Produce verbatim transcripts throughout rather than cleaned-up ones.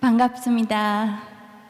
반갑습니다.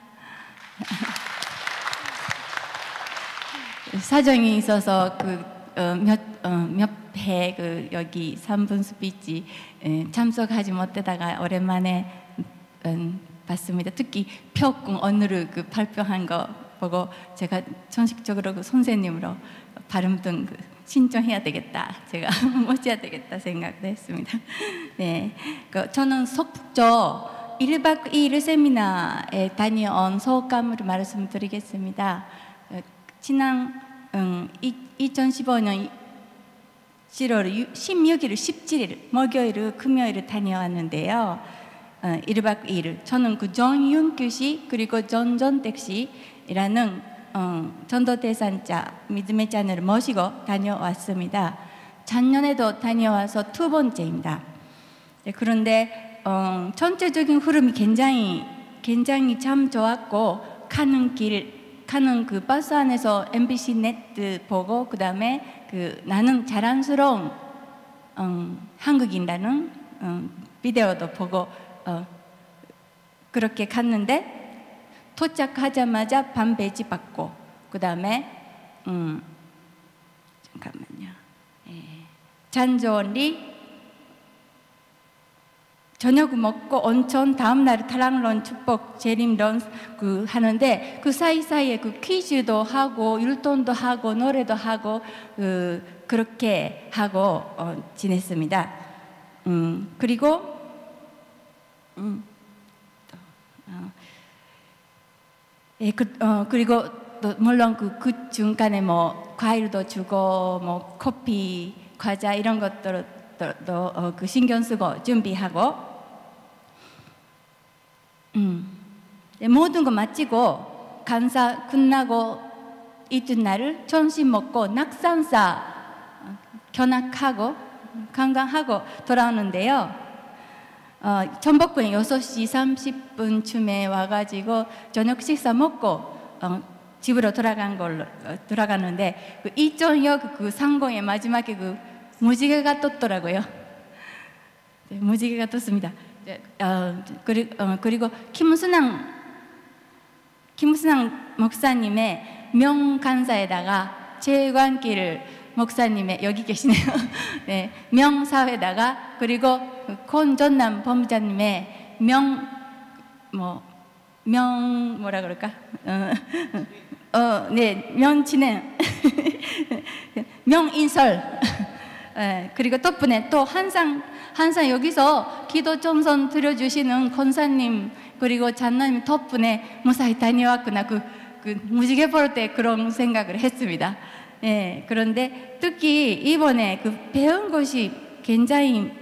사정이 있어서 그 어, 몇, 어, 몇 회 그 여기 삼 분 스피치 에, 참석하지 못하다가 오랜만에 음, 봤습니다. 특히 표궁 오늘 그 발표한 거 보고 제가 정식적으로 그 선생님으로 발음 등 그 신청해야 되겠다, 제가 모셔야 되겠다 생각도 했습니다. 네, 그 저는 속초 일 박 이 일 세미나에 다녀온 소감을 말씀드리겠습니다. 지난 음, 이천십오 년 칠월 십육 일, 십칠 일 목요일, 금요일 다녀왔는데요. 어, 일 박 이 일 저는 그 정윤규 씨 그리고 전전택 씨라는 어, 전도대산자 믿음의 자녀를 모시고 다녀왔습니다. 작년에도 다녀와서 두 번째입니다. 네, 그런데 어, 전체적인 흐름이 굉장히 굉장히 참 좋았고, 가는 길 가는 그 버스 안에서 엠비씨 넷 보고 그 다음에 그 나는 자랑스러운 어, 한국인이라는 어, 비디오도 보고 어, 그렇게 갔는데, 도착하자마자 반 배지 받고 그 다음에 음, 잠깐만요. 예. 잔조리 저녁 먹고 온천, 다음날 타랑론 축복 재림론 그 하는데, 그 사이사이에 그 퀴즈도 하고 율동도 하고 노래도 하고 그 그렇게 하고 어, 지냈습니다. 음, 그리고 음, 또, 어, 예, 그, 어, 그리고 또 물론 그, 그 중간에 뭐 과일도 주고 뭐 커피, 과자 이런 것들도 또, 어, 그 신경 쓰고 준비하고 음, 네, 모든 거 마치고 간사 끝나고 이튿날을 점심 먹고 낙산사 견학하고 관광하고 돌아오는데요. 어, 전복구에 여섯 시 삼십 분쯤에 와가지고 저녁 식사 먹고 어, 집으로 돌아간 걸로 어, 돌아가는데, 그 이천역 그 상공의 마지막에 그 무지개가 떴더라고요. 네, 무지개가 떴습니다. 네, 어, 그리, 어, 그리고 김순왕 김순왕 목사님의 명간사에다가 최관길 목사님의 여기 계시네요. 네, 명사회다가 그리고 권전남 법무자님의 명 뭐 명 뭐라 그럴까? 어, 어, 네, 명진행 명인설. 네, 그리고 덕분에 또 항상 항상 여기서 기도 정선 드려주시는 권사님 그리고 장로님 덕분에 무사히 다녀왔구나, 그, 그 무지개 볼 때 그런 생각을 했습니다. 예, 그런데 특히 이번에 그 배운 것이 굉장히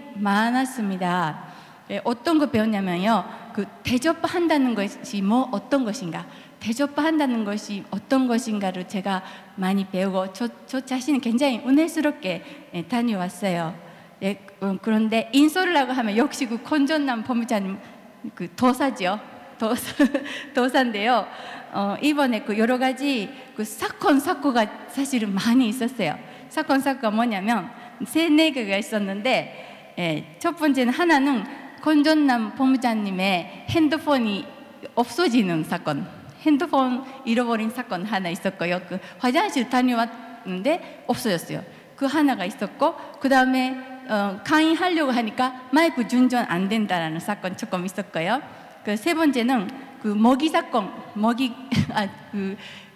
많았습니다. 예, 어떤 거 배웠냐면요, 그 대접한다는 것이 뭐 어떤 것인가, 대접한다는 것이 어떤 것인가를 제가 많이 배우고 저, 저 자신은 굉장히 은혜스럽게 예, 다녀왔어요. 예, 음, 그런데 인솔이라고 하면 역시 그 권전남 법무자님 그 도사죠. 도사, 도사인데요. 어, 이번에 그 여러 가지 그 사건 사고가 사실은 많이 있었어요. 사건 사고가 뭐냐면 세네 개가 있었는데, 예, 첫 번째는 하나는 권전남 법무자님의 핸드폰이 없어지는 사건, 핸드폰 잃어버린 사건 하나 있었고요. 그 화장실 다녀왔는데 없어졌어요. 그 하나가 있었고, 그 다음에 어, 강의하려고 하니까 마이크 준전 안 된다라는 사건 조금 있었고요. 그 세 번째는 그 먹이 사건, 먹이 아 그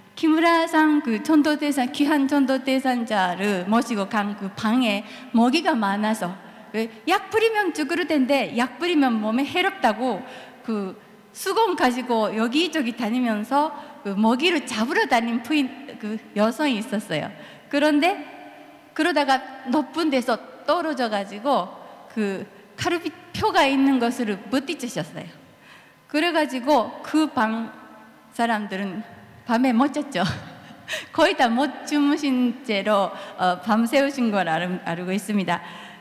키무라상 그 전도대산 귀한 전도대산자를 모시고 간 그 방에 먹이가 많아서 약 뿌리면 죽을 텐데 약 뿌리면 몸에 해롭다고 그 수건 가지고 여기저기 다니면서 그 먹이를 잡으러 다닌 부인 그 여성이 있었어요. 그런데 그러다가 높은 데서 떨어져 가지고 그 카르비표가 있는 것을 못 잊으셨어요. 그래가지고 그 방 사람들은 밤에 못 잤죠. 거의 다 못 주무신 채로 어, 밤새우신 걸 알, 알고 있습니다.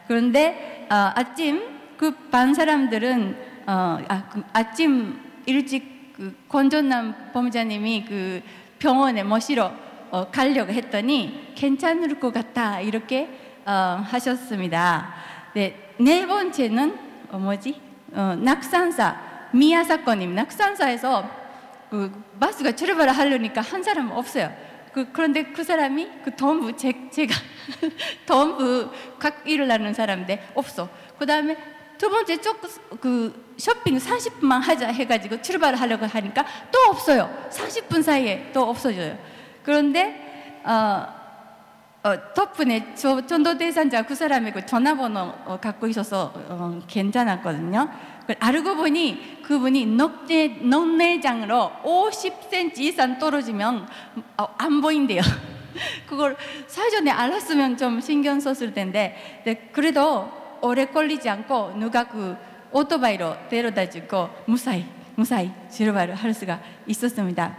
그런데 어, 아침 그 반 사람들은 어, 아, 그 아침 일찍 그 권전남 법무자님이 그 병원에 모시러 어, 가려고 했더니 괜찮을 것 같다 이렇게 어, 하셨습니다. 네, 네 번째는 어, 뭐지? 어, 낙산사 미야사코님 낙산사에서 그 버스가 출발을 하려니까 한 사람은 없어요. 그, 그런데 그 사람이 그 덤부 제, 제가 덤부 각 일을 하는 사람인데 없어. 그 다음에 두 번째 쪽그 쇼핑 사십 분만 하자 해가지고 출발을 하려고 하니까 또 없어요. 사십 분 사이에 또 없어져요. 그런데 어, 어, 덕분에 저 전도대상자 그 사람의 그 전화번호 어, 갖고 있어서 어, 괜찮았거든요. 알고 보니 그분이 녹내, 녹내장으로 오십 센티미터 이상 떨어지면 어, 안 보인대요. 그걸 사전에 알았으면 좀 신경 썼을 텐데, 네, 그래도 오래 걸리지 않고 누가 그 오토바이로 데려다주고 무사히 무사히 출발을 할 수가 있었습니다.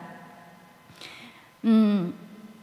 음,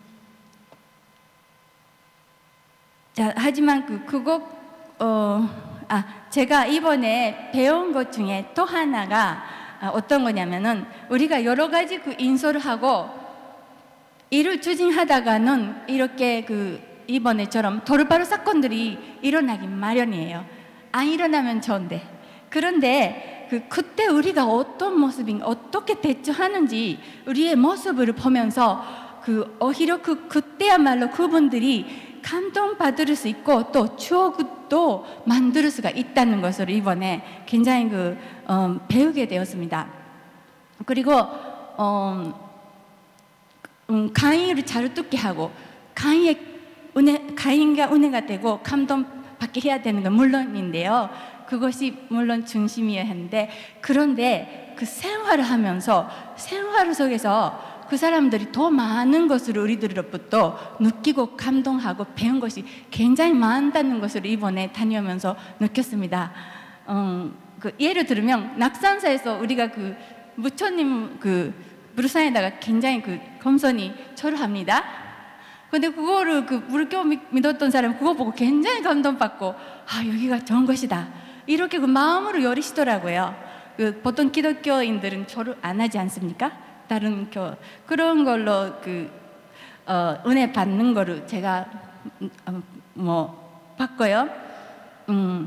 자, 하지만 그 그거 어, 아, 제가 이번에 배운 것 중에 또 하나가 어떤 거냐면은 우리가 여러 가지 그 인솔을 하고 일을 추진하다가는 이렇게 그 이번에처럼 돌발 사건들이 일어나기 마련이에요. 안 일어나면 좋은데. 그런데 그 그때 우리가 어떤 모습인 어떻게 대처하는지 우리의 모습을 보면서 그 오히려 그 그때야말로 그분들이 감동받을 수 있고 또 추억도 만들 수가 있다는 것을 이번에 굉장히 그 어, 배우게 되었습니다. 그리고 어, 음, 강의를 잘 듣게 하고 강의에 은혜, 강의가 은혜가 되고 감동받게 해야 되는 건 물론인데요. 그것이 물론 중심이어야 하는데, 그런데 그 생활을 하면서 생활 속에서 그 사람들이 더 많은 것을 우리들로부터 느끼고 감동하고 배운 것이 굉장히 많다는 것을 이번에 다녀오면서 느꼈습니다. 음, 그 예를 들면 낙산사에서 우리가 그 부처님 그 불상에다가 굉장히 그 검선이 절합니다. 근데 그거를 그 불교 믿었던 사람 그거 보고 굉장히 감동받고, 아, 여기가 좋은 것이다 이렇게 그 마음으로 열이시더라고요. 그 보통 기독교인들은 절을 안 하지 않습니까? 다른 교 그런 걸로 그 어, 은혜 받는 거를 제가 어, 뭐 봤고요. 음,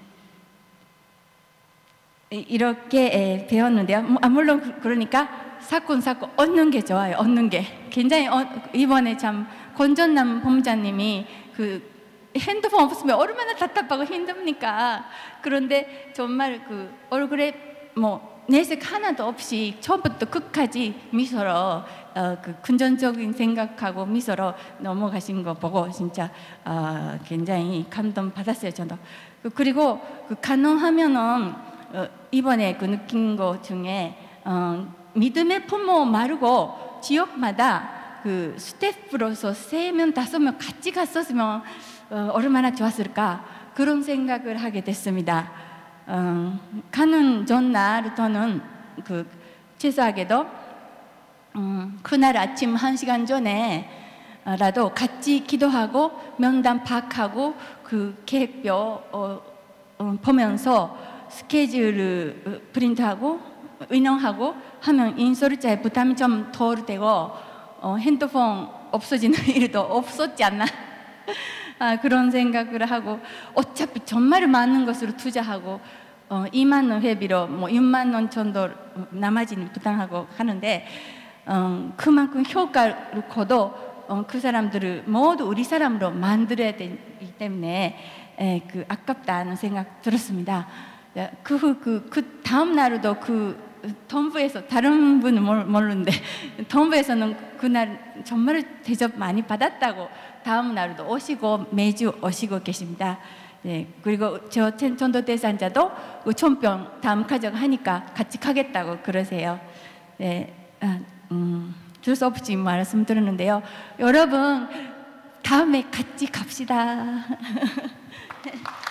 이렇게 에, 배웠는데요. 아, 물론 그러니까 사건 사건 얻는 게 좋아요. 얻는 게 굉장히 어, 이번에 참 권전남 본부장님이 그 핸드폰 없으면 얼마나 답답하고 힘듭니까? 그런데 정말 그 얼굴에 뭐 내색 하나도 없이 처음부터 끝까지 미소로 어, 그 긍정적인 생각하고 미소로 넘어가신 거 보고 진짜 어, 굉장히 감동 받았어요. 저도. 그리고 그 가능하면은 어, 이번에 그 느낀 것 중에 어, 믿음의 부모 말고 지역마다 그 스태프로서 세 명 다섯 명 같이 갔었으면 어, 얼마나 좋았을까 그런 생각을 하게 됐습니다. 어, 가는 전날부터는 그 최소하게도 음, 그날 아침 한 시간 전에라도 같이 기도하고 면담 파악하고 그 계획표 어, 어, 보면서 스케줄을 프린트하고 인용하고 하면 인솔자의 부담이 좀 덜 되고 어, 핸드폰 없어지는 일도 없었지 않나 아, 그런 생각을 하고, 어차피 정말 많은 것으로 투자하고 어, 이만 원 회비로 뭐 육만 원 정도 나머지는 부담하고 하는데 어, 그만큼 효과를 거도 어, 그 사람들을 모두 우리 사람으로 만들어야 되기 때문에 에, 그 아깝다는 생각 들었습니다. 그, 그, 그 다음 날에도 그 덤부에서 다른 분은 모르는데 덤부에서는 그날 정말 대접 많이 받았다고 다음 날도 오시고 매주 오시고 계십니다. 네, 그리고 저 전도대상자도 촌병 다음 가져가니까 같이 가겠다고 그러세요. 네, 아, 음, 줄 수 없이 말씀드렸는데요. 여러분 다음에 같이 갑시다.